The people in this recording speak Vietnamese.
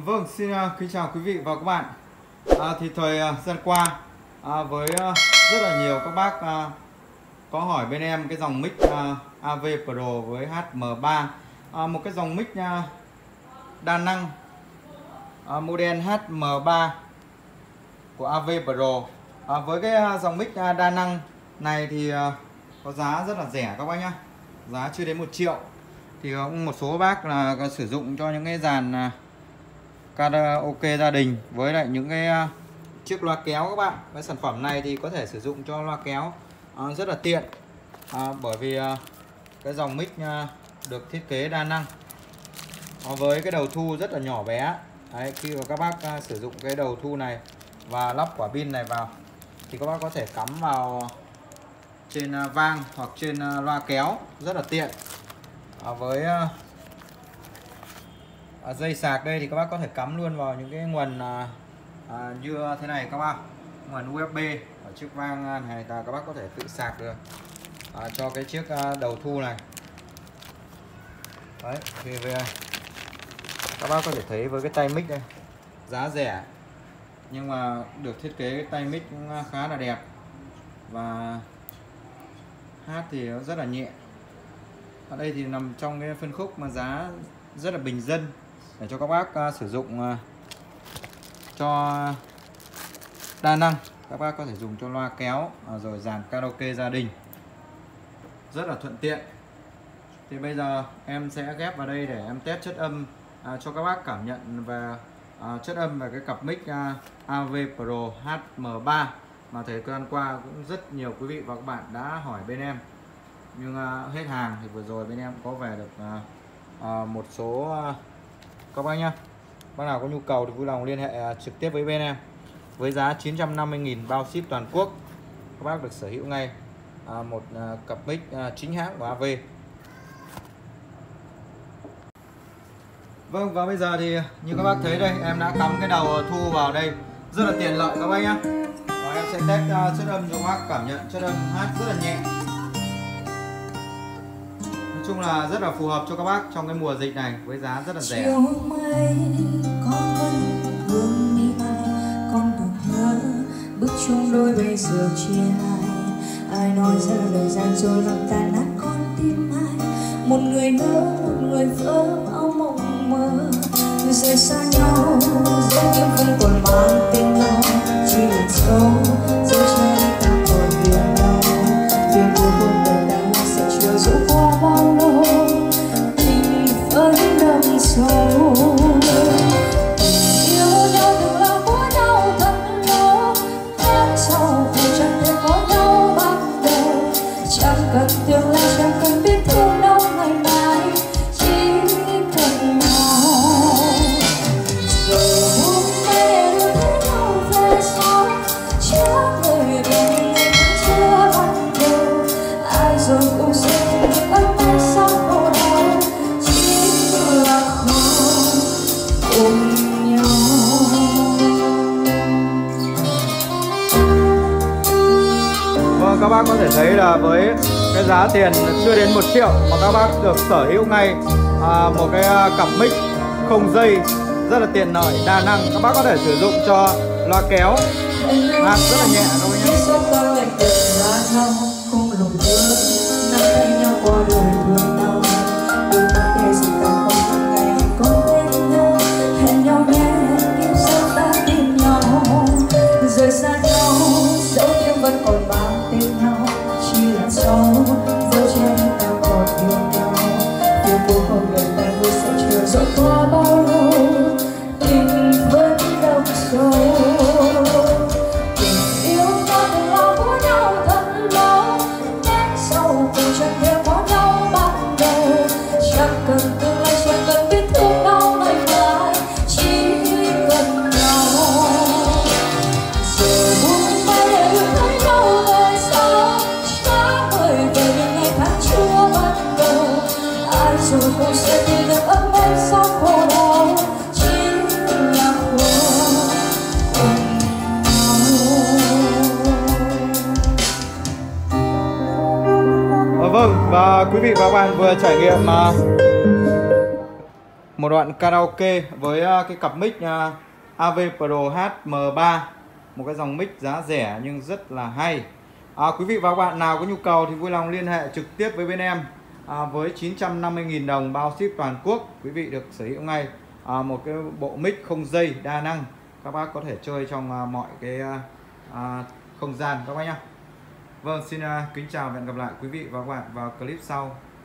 Vâng, xin kính chào quý vị và các bạn. Thì thời gian qua với rất là nhiều các bác có hỏi bên em cái dòng mic AV Pro với HM3, một cái dòng mic đa năng model HM3 của AV Pro. Với cái dòng mic đa năng này thì có giá rất là rẻ các bác nhá, giá chưa đến 1 triệu. Thì một số bác là sử dụng cho những cái dàn karaoke gia đình với lại những cái chiếc loa kéo các bạn. Cái sản phẩm này thì có thể sử dụng cho loa kéo rất là tiện, bởi vì cái dòng mic được thiết kế đa năng với cái đầu thu rất là nhỏ bé. Đấy, khi mà các bác sử dụng cái đầu thu này và lắp quả pin này vào thì các bác có thể cắm vào trên vang hoặc trên loa kéo rất là tiện. Với dây sạc đây thì các bác có thể cắm luôn vào những cái nguồn như thế này các bác, nguồn USB ở chiếc vang này là các bác có thể tự sạc được cho cái chiếc đầu thu này. Đấy, thì các bác có thể thấy với cái tay mic đây, giá rẻ nhưng mà được thiết kế cái tay mic cũng khá là đẹp và hát thì nó rất là nhẹ. Ở đây thì nằm trong cái phân khúc mà giá rất là bình dân để cho các bác sử dụng cho đa năng. Các bác có thể dùng cho loa kéo rồi dàn karaoke gia đình rất là thuận tiện. Thì bây giờ em sẽ ghép vào đây để em test chất âm cho các bác cảm nhận về chất âm về cái cặp mic AV Pro HM3 mà thời gian qua cũng rất nhiều quý vị và các bạn đã hỏi bên em, nhưng hết hàng. Thì vừa rồi bên em có về được một số các bác nhá. Bác nào có nhu cầu thì vui lòng liên hệ trực tiếp với bên em với giá 950.000 bao ship toàn quốc. Các bác được sở hữu ngay một cặp mic chính hãng của AV. Vâng, và bây giờ thì như các bác thấy đây, em đã cắm cái đầu thu vào đây rất là tiện lợi các bác nhá. Và em sẽ test chất âm cho các bác cảm nhận chất âm hát rất là nhẹ. Nói chung là rất là phù hợp cho các bác trong cái mùa dịch này với giá rất là rẻ. Chiều mây con vẫn vương đi bay, con được nhớ bước chung đôi bây giờ chia hai. Ai nói ra lời gian dối làm tan nát con tim ai. Một người nỡ, một người vỡ bao mộng mơ. Rời xa nhau, dẫu nhưng vẫn còn mang tên nhau. Chỉ là dấu, dấu chân ta còn yêu nhau. Vì cuộc hôn đời ta sẽ chưa dẫu qua bao lâu. Tình vẫn đậm sâu. Tình yêu nhau từng là của nhau thật lâu. Tháng sau khi chẳng thể có nhau ban đầu. Chẳng cần tương lai, chẳng cần biết thương đâu ngày mai. Chỉ cần nhau. Giờ hôm nay được thấy nhau về sau. Chẳng lời về ngày tháng chưa ban đầu. Ai rồi cũng sẽ tìm được ấm áp sau khổ đau. Chỉ là không ôm nhau. Vâng, các bác có thể thấy là với cái giá tiền chưa đến 1 triệu mà các bác được sở hữu ngay một cái cặp mic không dây rất là tiện lợi, đa năng. Các bác có thể sử dụng cho loa kéo, hát rất là nhẹ các bác nhé. Số ta lại được ra nhau, không lùi bước, nắm tay nhau qua đời thương đau. Đừng có thể gì ta không hàng ngày có bên nhau. Hẹn nhau nhé, yêu sao ta tìm nhau. Rời xa nhau, dẫu nhưng vẫn còn mang tên nhau. Chỉ là dấu, dấu trên ta còn yêu nhau. Vì cuộc hôn đời ta vui sẽ chưa dẫu qua bao lâu. Tình vẫn đậm sâu. Tình yêu ta từng là của nhau thật lâu. Đến sau cùng chẳng thể có nhau ban đầu. Chẳng cần tương lai, chẳng cần biết thương đau ngày mai. Chỉ cần nhau. Giờ buông tay để được thấy nhau về sau. Trả lời về những ngày tháng chưa ban đầu. Ai rồi cũng sẽ tìm được ấm êm sau khổ đau. Chỉ là không ôm Vâng, và quý vị và các bạn vừa trải nghiệm một đoạn karaoke với cái cặp mic AV Pro HM3, một cái dòng mic giá rẻ nhưng rất là hay. Quý vị và các bạn nào có nhu cầu thì vui lòng liên hệ trực tiếp với bên em. Với 950.000 đồng bao ship toàn quốc, quý vị được sở hữu ngay một cái bộ mic không dây đa năng, các bác có thể chơi trong mọi cái không gian các bác nhá. Vâng, xin kính chào và hẹn gặp lại quý vị và các bạn vào clip sau.